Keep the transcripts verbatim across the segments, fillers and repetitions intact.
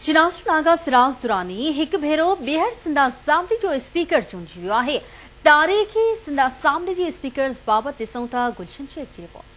चिनासर नागा सिराज दुरानी एक भेरो बेहर सिंध असेंबली जो स्पीकर चूंडियो वियो आहे। तारीख़ी सिंध असेंबली जी स्पीकर्स बाबत ॾिसूं था गुलशन शेख जी रिपोर्ट।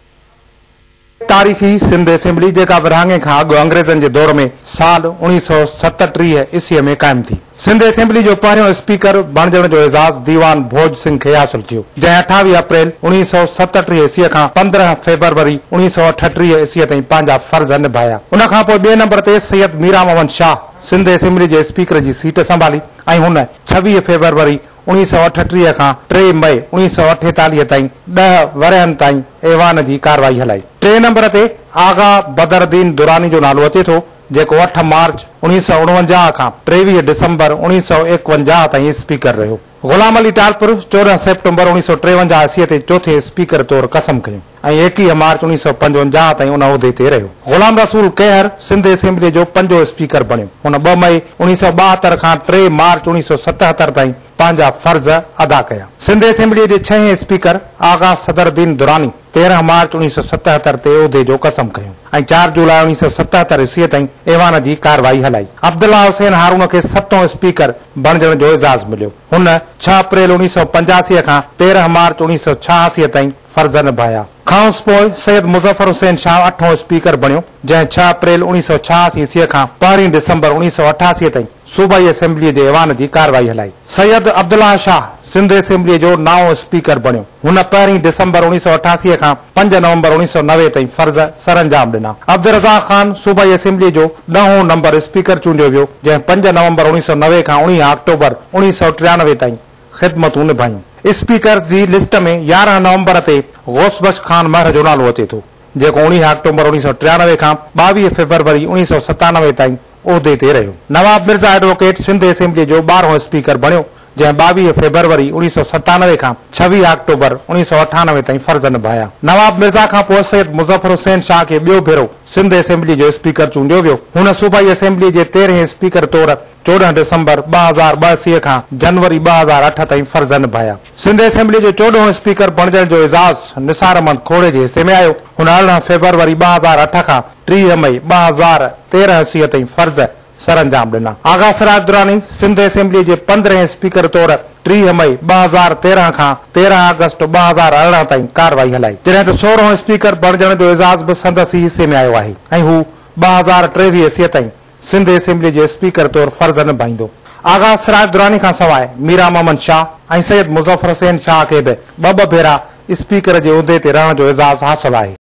तारीख़ी सिंध असेंबली जेका विरहाङे खां अॻु अंग्रेज़नि जे दौर में साल उणिवीह सौ सतटीह ईस्वीअ में क़ाइम थी। सिंध असेंबली जो पहिरियों स्पीकर बणजण जो एजाज़ दीवान भोज सिंह खे हासिल थियो, जंहिं अठावीह अप्रैल उणिवीह सौ सतटीह ईस्वीअ खां पंद्रहं फरवरी उणिवीह सौ अठटीह ईस्वीअ ताईं पंहिंजा फर्ज़ निभाया। उन खां पोइ ॿिए नंबर ते सैयद मीरा मोहम्मद शाह सिंध असेंबली जे स्पीकर जी सीट संभाली ऐं हुन छवीह फरवरी उणिवीह सौ अठटीह खां टे मई उणिवीह सौ अठेतालीह ताईं ॾह वरहनि ताईं ऐवान जी कार्रवाई हलाई। टे नंबर ते आगा बदरुद्दीन दुरानी जो नालो अचे थो, जेको अठ मार्च उणिवीह सौ उणवंजाह खां टेवीह डिसंबर उणिवीह सौ एकवंजाह ताईं स्पीकर रहियो। गुलाम अली टालपुर चौदह सेप्टेम्बर उणिवीह सौ टेवंजाह ईस्वीअ ते चौथे स्पीकर तौरु कसम खयूं ऐं एकवीह मार्च उणिवीह सौ पंजवंजाह ताईं उन उहिदे ते रहियो। गुलाम रसूल कहर सिंध असेंबली जो पंजो स्पीकर बणियो। हुन ॿ मई उणिवीह सौ ॿाहतरि खां टे मार्च उणिवीह सौ सतहतरि ताईं पंहिंजा फर्ज़ अदा कया। सिंध असेंबली जे छहें स्पीकर आगा सदरुद्दीन दुरानी तेरहं मार्च उणिवीह सौ सतहतरि ते उहिदे जो कसम खयूं ऐं चार जुलाई उणिवीह सौ सतहतरि ईस्वीअ ताईं ऐवान जी कार्रवाई हलाई। अब्दुल्ला हुसैन हारून खे सतों स्पीकर बणजण जो एजाज़ मिलियो। हुन छह अप्रैल उणिवीह सौ पंजासी खां तेरहं मार्च उणिवीह सौ छहासी ताईं फर्ज़ निभाया। खांस पोइ सैयद मुज़फ़र हुसैन शाह अठों स्पीकर बणियो, जंहिं छह अप्रैल उणिवीह सौ छहासी ईस्वीअ खां पहिरीं डिसंबर उणिवीह सौ अठासी ताईं सूबाई असेंबली जे ऐवान जी कार्रवाई हलाई। सैयद अब्दुल्ला शाह सिंध असेंबली जो नाओं स्पीकर बणियो। हुन पहिरीं डिसंबर उणिवीह सौ अठासी खां पंज नवंबर उणिवीह सौ नवे ताईं फर्ज़ सरअंजाम ॾिना। अब्दुल रज़ाक ख़ान सूबाई असेंबली जो ॾहों नंबर स्पीकर चूंडियो वियो, जंहिं पंज नवंबर उणिवीह सौ नवे खां उणिवीह अक्टूबर उणिवीह सौ टियानवे ताईं ख़िदमतूं निभायूं। स्पीकर जी लिस्ट में यारहं नवंबर ते गौसबख्श खान महर जो नालो अचे थो, जेको उणिवीह अक्टूबर उणिवीह सौ टियानवे खां ॿावीह फरवरी उणिवीह सौ सतानवे ताईं उहिदे ते रहियो। नवाब मिर्ज़ा एडवोकेट सिंध असेंबली जो ॿारहों स्पीकर बणियो, जंहिं ॿावीह फरवरी उणिवीह सौ सतानवे खां छवीह अक्टूबर उणिवीह सौ अठानवे ताईं फर्ज़ निभाया। नवाब मिर्ज़ा खां पोइ सैयद मुज़फ़र हुसैन शाह खे ॿियो भेरो सिंध असेंबली जो स्पीकर चूंडियो वियो। हुन सूबाई असेंबली जे तेरहें स्पीकर तौरु चौदह डिसंबर ॿ हज़ार ॿ ईस्वीअ खां जनवरी ॿ हज़ार अठ ताईं फर्ज़ निभाया। सिंध असेंबली जो चोॾहों स्पीकर बणजण जो एजाज़ निसार अहमद खोड़े जे हिसे में आयो। हुन अरिड़हं फरवरी ॿ हज़ार अठ खां टीह मई ॿ हज़ार तेरहं ईस्वीअ ताईं फर्ज़ सरअंजाम ॾिना। आगा सिराज दुरानी सिंध असेंबली जे पंद्रहें स्पीकर तौरु टीह मई ॿ हज़ार तेरहं खां तेरहं अगस्त ॿ हज़ार अरिड़हं ताईं कार्रवाई हलाई, जॾहिं त सोरहों स्पीकर बणजण जो एजाज़ बि संदसि हिसे में आयो आहे ऐं हू ॿ हज़ार टेवीह ईस्वीअ ताईं सिंध असेंबली जे स्पीकर तौरु फर्ज़ निभाईंदो। आगा सिराज दुरानी खां सवाइ मीरा मोहम्मद शाह ऐं सैयद मुज़फ़र हुसैन शाह खे बि ॿ ॿ भेरा स्पीकर जे उहिदे ते रहण जो एजाज़ हासिल आहे।